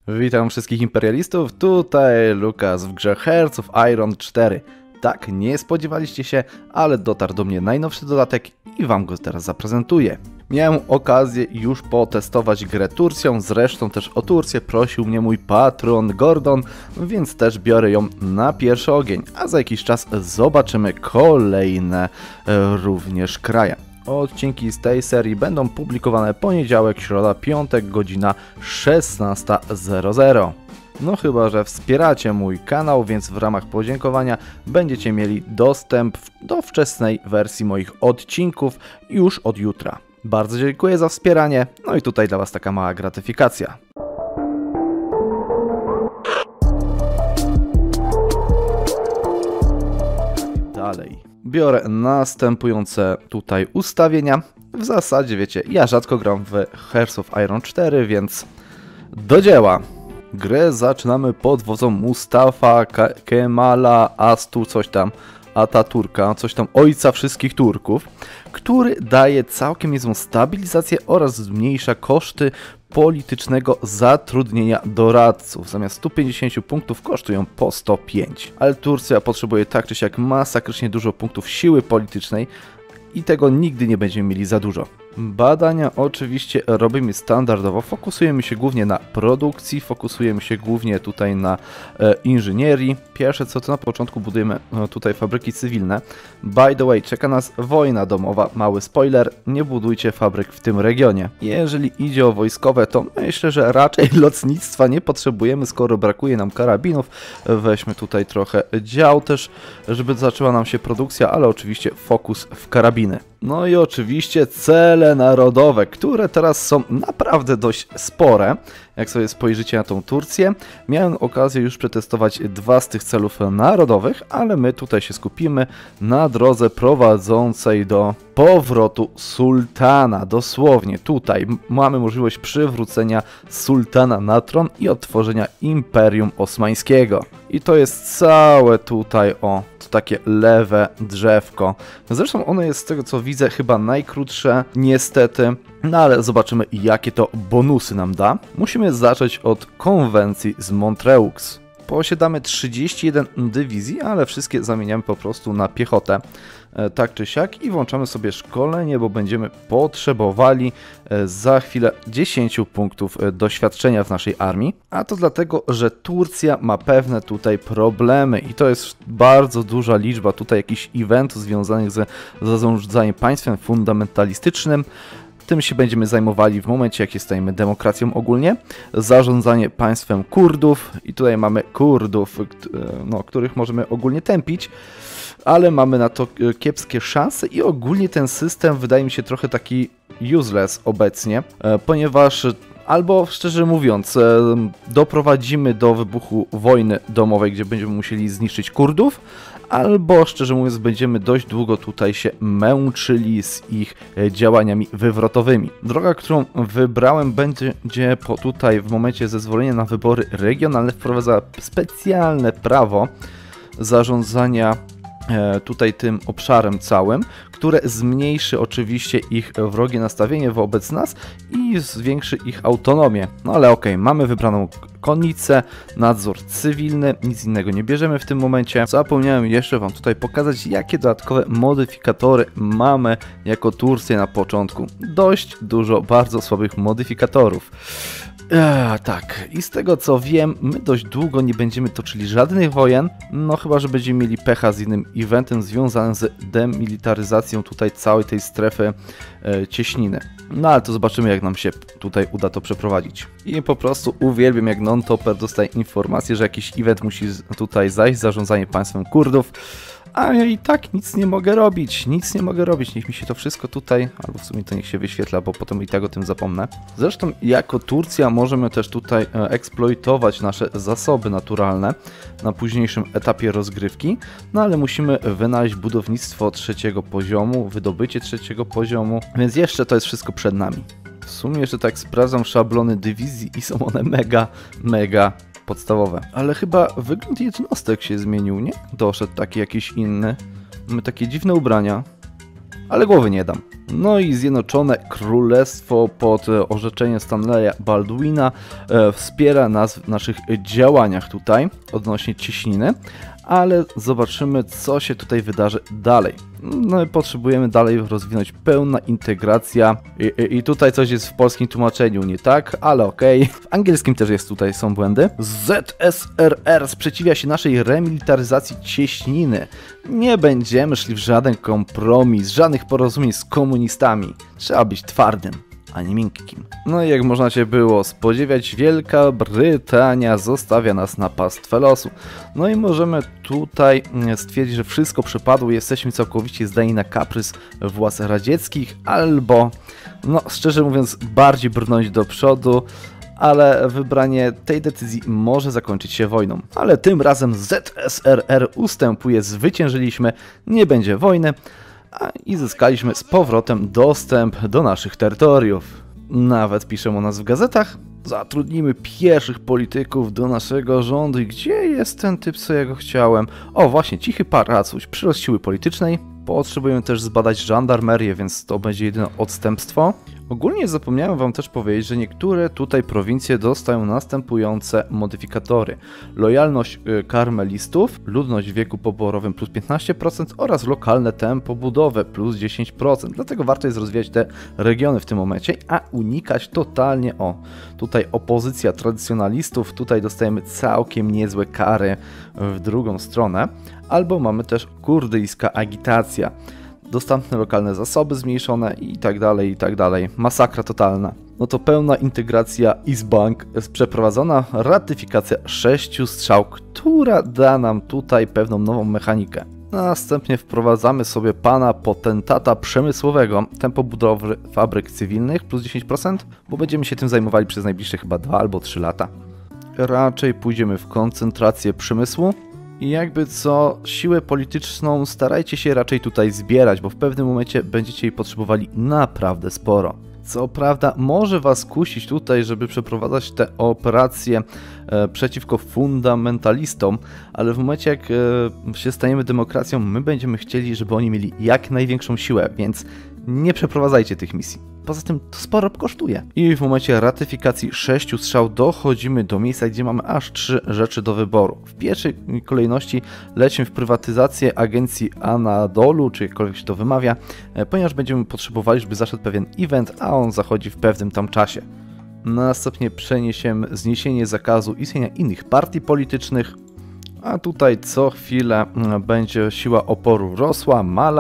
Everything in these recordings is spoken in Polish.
Witam wszystkich imperialistów, tutaj Lukas w grze Hearts of Iron 4. Tak, nie spodziewaliście się, ale dotarł do mnie najnowszy dodatek i wam go teraz zaprezentuję. Miałem okazję już potestować grę Turcją, zresztą też o Turcję prosił mnie mój patron Gordon, więc też biorę ją na pierwszy ogień, a za jakiś czas zobaczymy kolejne również kraje. Odcinki z tej serii będą publikowane poniedziałek, środa, piątek, godzina 16:00. No chyba, że wspieracie mój kanał, więc w ramach podziękowania będziecie mieli dostęp do wczesnej wersji moich odcinków już od jutra. Bardzo dziękuję za wspieranie, no i tutaj dla was taka mała gratyfikacja. Dalej. Biorę następujące tutaj ustawienia. W zasadzie wiecie, ja rzadko gram w Hearts of Iron 4, więc do dzieła. Grę zaczynamy pod wodzą Mustafa Kemala coś tam, Ataturka, coś tam ojca wszystkich Turków, który daje całkiem niezłą stabilizację oraz zmniejsza koszty politycznego zatrudnienia doradców. Zamiast 150 punktów kosztują po 105. Ale Turcja potrzebuje tak czy siak masakrycznie dużo punktów siły politycznej i tego nigdy nie będziemy mieli za dużo. Badania oczywiście robimy standardowo, fokusujemy się głównie na produkcji, fokusujemy się głównie tutaj na inżynierii. Pierwsze co to na początku budujemy tutaj fabryki cywilne. By the way, czeka nas wojna domowa, mały spoiler, nie budujcie fabryk w tym regionie. Jeżeli idzie o wojskowe, to myślę, że raczej lotnictwa nie potrzebujemy, skoro brakuje nam karabinów. Weźmy tutaj trochę dział też, żeby zaczęła nam się produkcja, ale oczywiście fokus w karabiny. No i oczywiście cele narodowe, które teraz są naprawdę dość spore. Jak sobie spojrzycie na tą Turcję, miałem okazję już przetestować dwa z tych celów narodowych, ale my tutaj się skupimy na drodze prowadzącej do powrotu sułtana. Dosłownie tutaj mamy możliwość przywrócenia sułtana na tron i odtworzenia Imperium Osmańskiego. I to jest całe tutaj to takie lewe drzewko. Zresztą ono jest z tego co widzę chyba najkrótsze, niestety. No ale zobaczymy jakie to bonusy nam da. Musimy zacząć od konwencji z Montreux. Posiadamy 31 dywizji, ale wszystkie zamieniamy po prostu na piechotę, tak czy siak, i włączamy sobie szkolenie, bo będziemy potrzebowali za chwilę 10 punktów doświadczenia w naszej armii, a to dlatego, że Turcja ma pewne tutaj problemy i to jest bardzo duża liczba tutaj jakichś eventów związanych z zarządzaniem państwem fundamentalistycznym. Tym się będziemy zajmowali w momencie, jak stajemy demokracją ogólnie. Zarządzanie państwem Kurdów. I tutaj mamy Kurdów, których możemy ogólnie tępić, ale mamy na to kiepskie szanse i ogólnie ten system wydaje mi się trochę taki useless obecnie, ponieważ albo szczerze mówiąc doprowadzimy do wybuchu wojny domowej, gdzie będziemy musieli zniszczyć Kurdów, albo szczerze mówiąc będziemy dość długo tutaj się męczyli z ich działaniami wywrotowymi. Droga, którą wybrałem, będzie tutaj w momencie zezwolenia na wybory regionalne wprowadza specjalne prawo zarządzania tutaj tym obszarem całym, które zmniejszy oczywiście ich wrogie nastawienie wobec nas i zwiększy ich autonomię. No ale okej, mamy wybraną konnicę, nadzór cywilny, nic innego nie bierzemy w tym momencie. Zapomniałem jeszcze wam tutaj pokazać, jakie dodatkowe modyfikatory mamy jako Turcja na początku. Dość dużo bardzo słabych modyfikatorów. Tak, i z tego co wiem, my dość długo nie będziemy toczyli żadnych wojen, no chyba, że będziemy mieli pecha z innym eventem związanym z demilitaryzacją tutaj całej tej strefy cieśniny. No ale to zobaczymy, jak nam się tutaj uda to przeprowadzić. I po prostu uwielbiam, jak non-topper dostaje informację, że jakiś event musi tutaj zajść, zarządzanie państwem Kurdów. A ja i tak nic nie mogę robić, niech mi się to wszystko tutaj, albo w sumie to niech się wyświetla, bo potem i tak o tym zapomnę. Zresztą jako Turcja możemy też tutaj eksploitować nasze zasoby naturalne na późniejszym etapie rozgrywki, no ale musimy wynaleźć budownictwo 3. poziomu, wydobycie 3. poziomu, więc jeszcze to jest wszystko przed nami. W sumie jeszcze tak sprawdzam szablony dywizji i są one mega podstawowe. Ale chyba wygląd jednostek się zmienił, nie? Doszedł taki jakiś inny. Mamy takie dziwne ubrania. ale głowy nie dam. No i Zjednoczone Królestwo pod orzeczeniem Stanleya Baldwina wspiera nas w naszych działaniach tutaj odnośnie cieśniny, ale zobaczymy, co się tutaj wydarzy dalej. No i potrzebujemy dalej rozwinąć pełna integracja i tutaj coś jest w polskim tłumaczeniu nie tak, ale okej. W angielskim też jest tutaj, są błędy. ZSRR sprzeciwia się naszej remilitaryzacji cieśniny. Nie będziemy szli w żaden kompromis, żadnych porozumień z komunistami. Trzeba być twardym, a nie miękkim. No i jak można się było spodziewać, Wielka Brytania zostawia nas na pastwę losu. No i możemy tutaj stwierdzić, że wszystko przepadło, jesteśmy całkowicie zdani na kaprys władz radzieckich, albo, no szczerze mówiąc, bardziej brnąć do przodu, ale wybranie tej decyzji może zakończyć się wojną. Ale tym razem ZSRR ustępuje, zwyciężyliśmy, nie będzie wojny, i zyskaliśmy z powrotem dostęp do naszych terytoriów. Nawet piszą o nas w gazetach. Zatrudnimy pierwszych polityków do naszego rządu. I gdzie jest ten typ, co ja go chciałem? O, właśnie, cichy paracuś, przyrost siły politycznej. Potrzebujemy też zbadać żandarmerię, więc to będzie jedyne odstępstwo. Ogólnie zapomniałem wam też powiedzieć, że niektóre tutaj prowincje dostają następujące modyfikatory. Lojalność karmelistów, ludność w wieku poborowym plus 15% oraz lokalne tempo budowy plus 10%. Dlatego warto jest rozwijać te regiony w tym momencie, a unikać totalnie, tutaj opozycja tradycjonalistów, tutaj dostajemy całkiem niezłe kary w drugą stronę. Albo mamy też kurdyjska agitacja. Dostępne lokalne zasoby zmniejszone i tak dalej. Masakra totalna. No to pełna integracja Eastbank przeprowadzona, ratyfikacja 6 strzał, która da nam tutaj pewną nową mechanikę. Następnie wprowadzamy sobie pana potentata przemysłowego, tempo budowy fabryk cywilnych plus 10%, bo będziemy się tym zajmowali przez najbliższe chyba 2 albo 3 lata. Raczej pójdziemy w koncentrację przemysłu. I jakby co, siłę polityczną starajcie się raczej tutaj zbierać, bo w pewnym momencie będziecie jej potrzebowali naprawdę sporo. Co prawda może was kusić tutaj, żeby przeprowadzać te operacje przeciwko fundamentalistom, ale w momencie jak się stajemy demokracją, my będziemy chcieli, żeby oni mieli jak największą siłę, więc nie przeprowadzajcie tych misji. Poza tym to sporo kosztuje. I w momencie ratyfikacji 6 strzał dochodzimy do miejsca, gdzie mamy aż 3 rzeczy do wyboru. W pierwszej kolejności lecimy w prywatyzację agencji Anadolu, czy jakkolwiek się to wymawia, ponieważ będziemy potrzebowali, żeby zaszedł pewien event, a on zachodzi w pewnym tam czasie. Następnie przeniesiemy zniesienie zakazu istnienia innych partii politycznych, a tutaj co chwilę będzie siła oporu rosła,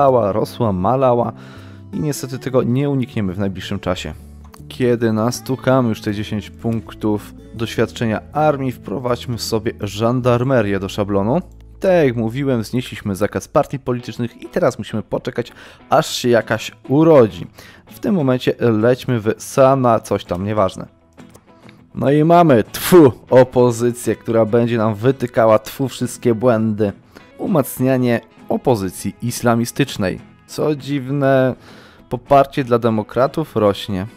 malała. I niestety tego nie unikniemy w najbliższym czasie. Kiedy nastukamy już te 10 punktów doświadczenia armii, wprowadźmy sobie żandarmerię do szablonu. Tak jak mówiłem, znieśliśmy zakaz partii politycznych i teraz musimy poczekać, aż się jakaś urodzi. W tym momencie lećmy w Sana, coś tam, nieważne. No i mamy, opozycję, która będzie nam wytykała, wszystkie błędy. Umacnianie opozycji islamistycznej. Co dziwne, poparcie dla demokratów rośnie.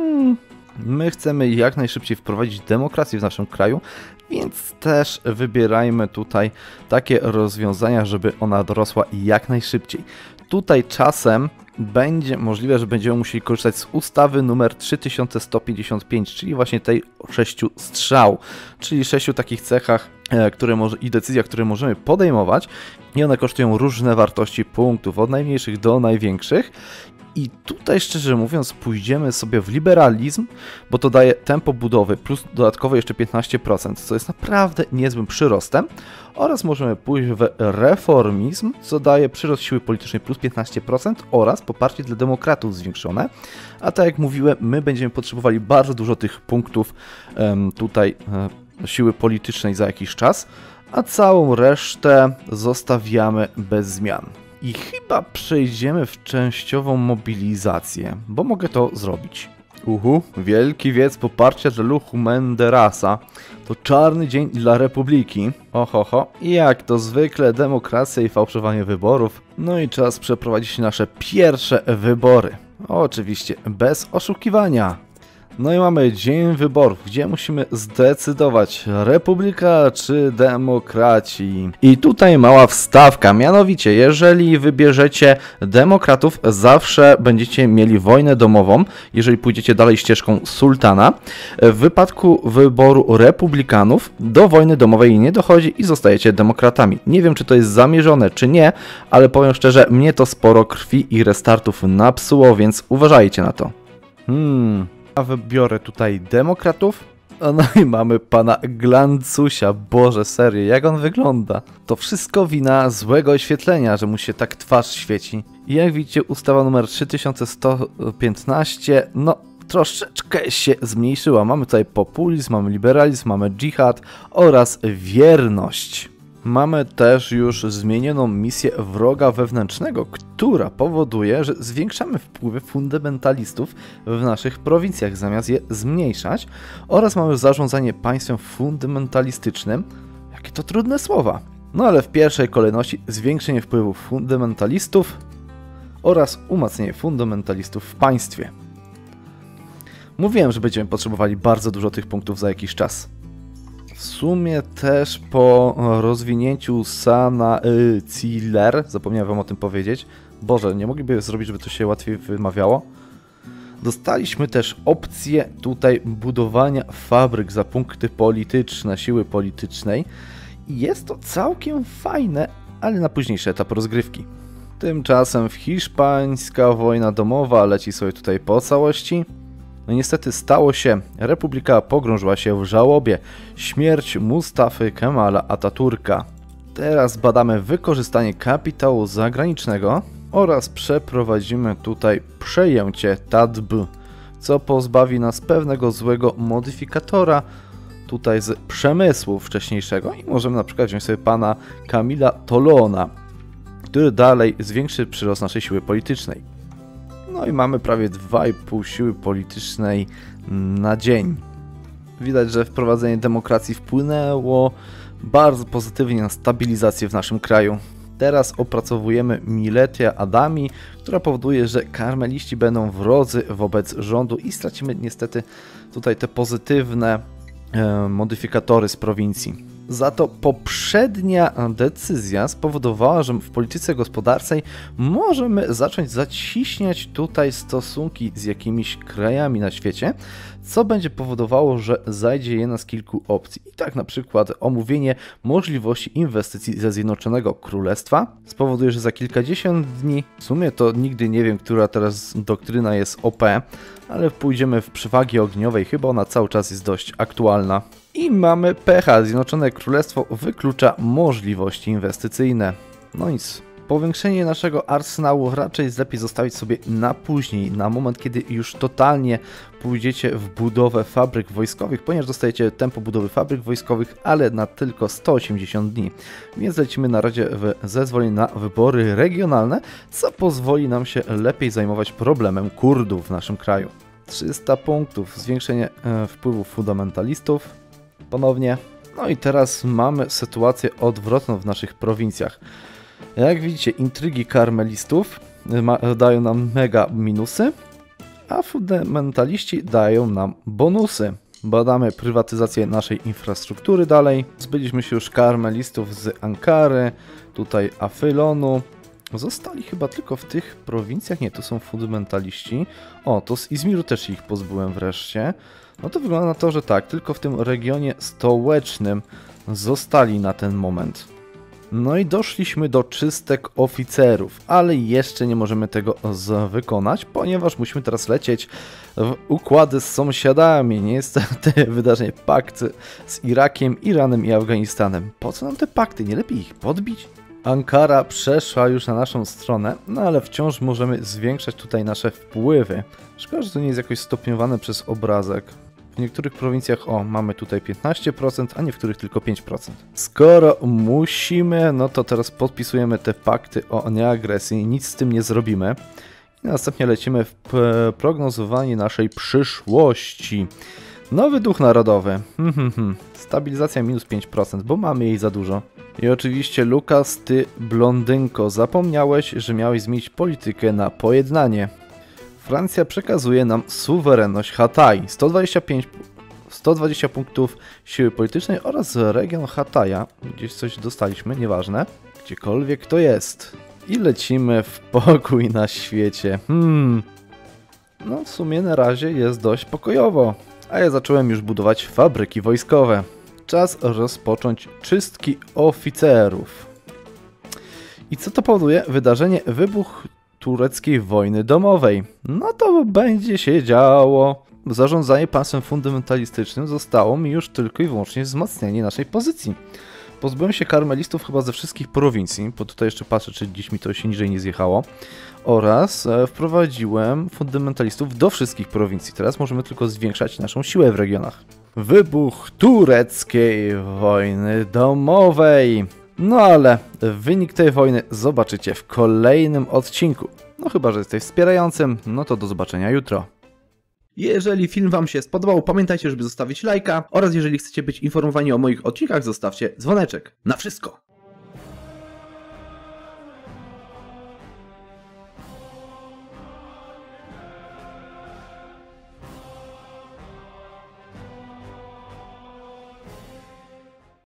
My chcemy jak najszybciej wprowadzić demokrację w naszym kraju, więc też wybierajmy tutaj takie rozwiązania, żeby ona dorosła jak najszybciej. Tutaj czasem będzie możliwe, że będziemy musieli korzystać z ustawy numer 3155, czyli właśnie tej 6 strzał, czyli 6 takich cechach i decyzjach, które możemy podejmować i one kosztują różne wartości punktów, od najmniejszych do największych. I tutaj szczerze mówiąc pójdziemy sobie w liberalizm, bo to daje tempo budowy plus dodatkowo jeszcze 15%, co jest naprawdę niezłym przyrostem. Oraz możemy pójść w reformizm, co daje przyrost siły politycznej plus 15% oraz poparcie dla demokratów zwiększone. A tak jak mówiłem, my będziemy potrzebowali bardzo dużo tych punktów siły politycznej za jakiś czas, a całą resztę zostawiamy bez zmian. I chyba przejdziemy w częściową mobilizację, bo mogę to zrobić. Wielki wiec poparcia dla Luchu Menderasa. To czarny dzień dla Republiki. I jak to zwykle demokracja i fałszowanie wyborów. No i czas przeprowadzić nasze pierwsze wybory. Oczywiście bez oszukiwania. No i mamy dzień wyborów, gdzie musimy zdecydować, republika czy demokraci. I tutaj mała wstawka, mianowicie jeżeli wybierzecie demokratów, zawsze będziecie mieli wojnę domową, jeżeli pójdziecie dalej ścieżką sultana. W wypadku wyboru republikanów do wojny domowej nie dochodzi i zostajecie demokratami. Nie wiem, czy to jest zamierzone, czy nie, ale powiem szczerze, mnie to sporo krwi i restartów napsuło, więc uważajcie na to. A wybiorę tutaj demokratów. No i mamy pana Glancusia. Boże, serio, jak on wygląda? To wszystko wina złego oświetlenia, że mu się tak twarz świeci. I jak widzicie, ustawa numer 3115, no troszeczkę się zmniejszyła. Mamy tutaj populizm, mamy liberalizm, mamy dżihad oraz wierność. Mamy też już zmienioną misję wroga wewnętrznego, która powoduje, że zwiększamy wpływy fundamentalistów w naszych prowincjach, zamiast je zmniejszać. Oraz mamy zarządzanie państwem fundamentalistycznym. Jakie to trudne słowa. No ale w pierwszej kolejności zwiększenie wpływów fundamentalistów oraz umacnienie fundamentalistów w państwie. Mówiłem, że będziemy potrzebowali bardzo dużo tych punktów za jakiś czas. W sumie też po rozwinięciu Sana Ciller, zapomniałem wam o tym powiedzieć, Boże, nie mogliby zrobić, żeby to się łatwiej wymawiało? Dostaliśmy też opcję tutaj budowania fabryk za punkty polityczne, siły politycznej i jest to całkiem fajne, ale na późniejszy etap rozgrywki. Tymczasem hiszpańska wojna domowa leci sobie tutaj po całości. No niestety stało się, republika pogrążyła się w żałobie, śmierć Mustafy Kemala Ataturka. Teraz badamy wykorzystanie kapitału zagranicznego oraz przeprowadzimy tutaj przejęcie Tadb, co pozbawi nas pewnego złego modyfikatora tutaj z przemysłu wcześniejszego i możemy na przykład wziąć sobie pana Kamila Tolona, który dalej zwiększy przyrost naszej siły politycznej. No i mamy prawie 2,5 siły politycznej na dzień. Widać, że wprowadzenie demokracji wpłynęło bardzo pozytywnie na stabilizację w naszym kraju. Teraz opracowujemy Miletia Adami, która powoduje, że karmeliści będą wrodzy wobec rządu i stracimy niestety tutaj te pozytywne modyfikatory z prowincji. Za to poprzednia decyzja spowodowała, że w polityce gospodarczej możemy zacząć zacieśniać tutaj stosunki z jakimiś krajami na świecie, co będzie powodowało, że zajdzie jedna z kilku opcji. I tak na przykład omówienie możliwości inwestycji ze Zjednoczonego Królestwa spowoduje, że za kilkadziesiąt dni, w sumie to nigdy nie wiem, która teraz doktryna jest OP, ale pójdziemy w przewagi ogniowej, chyba ona cały czas jest dość aktualna. I mamy pecha, Zjednoczone Królestwo wyklucza możliwości inwestycyjne. No nic, powiększenie naszego arsenału raczej jest lepiej zostawić sobie na później, na moment, kiedy już totalnie pójdziecie w budowę fabryk wojskowych, ponieważ dostajecie tempo budowy fabryk wojskowych, ale na tylko 180 dni. Więc lecimy na razie w zezwolenie na wybory regionalne, co pozwoli nam się lepiej zajmować problemem Kurdów w naszym kraju. 300 punktów, zwiększenie wpływów fundamentalistów. Ponownie. No i teraz mamy sytuację odwrotną w naszych prowincjach. Jak widzicie, intrygi karmelistów dają nam mega minusy, a fundamentaliści dają nam bonusy. Badamy prywatyzację naszej infrastruktury dalej. Zbyliśmy się już karmelistów z Ankary, tutaj Afylonu. Zostali chyba tylko w tych prowincjach, nie, to są fundamentaliści. O, to z Izmiru też ich pozbyłem wreszcie. No to wygląda na to, że tak, tylko w tym regionie stołecznym zostali na ten moment. No i doszliśmy do czystek oficerów, ale jeszcze nie możemy tego wykonać, ponieważ musimy teraz lecieć w układy z sąsiadami. Niestety wydarzenie pakt z Irakiem, Iranem i Afganistanem. Po co nam te pakty? Nie lepiej ich podbić? Ankara przeszła już na naszą stronę, no ale wciąż możemy zwiększać tutaj nasze wpływy. Szkoda, że to nie jest jakoś stopniowane przez obrazek. W niektórych prowincjach, mamy tutaj 15%, a w których tylko 5%. Skoro musimy, no to teraz podpisujemy te pakty o nieagresji, nic z tym nie zrobimy. I następnie lecimy w prognozowanie naszej przyszłości. Nowy duch narodowy. Stabilizacja minus 5%, bo mamy jej za dużo. I oczywiście Lukas, ty blondynko, zapomniałeś, że miałeś zmienić politykę na pojednanie. Francja przekazuje nam suwerenność Hatay, 120 punktów siły politycznej oraz region Hataja. Gdzieś coś dostaliśmy, nieważne. Gdziekolwiek to jest. I lecimy w pokój na świecie. No w sumie na razie jest dość pokojowo. A ja zacząłem już budować fabryki wojskowe. Czas rozpocząć czystki oficerów. I co to powoduje? Wydarzenie wybuch tureckiej wojny domowej. No to będzie się działo. Zarządzanie państwem fundamentalistycznym zostało mi już tylko i wyłącznie wzmacnianie naszej pozycji. Pozbyłem się karmelistów chyba ze wszystkich prowincji, bo tutaj jeszcze patrzę, czy gdzieś mi to się niżej nie zjechało. Oraz wprowadziłem fundamentalistów do wszystkich prowincji. Teraz możemy tylko zwiększać naszą siłę w regionach. Wybuch tureckiej wojny domowej. No ale wynik tej wojny zobaczycie w kolejnym odcinku. No chyba, że jesteś wspierającym, no to do zobaczenia jutro. Jeżeli film Wam się spodobał, pamiętajcie, żeby zostawić lajka oraz jeżeli chcecie być informowani o moich odcinkach, zostawcie dzwoneczek. Na wszystko!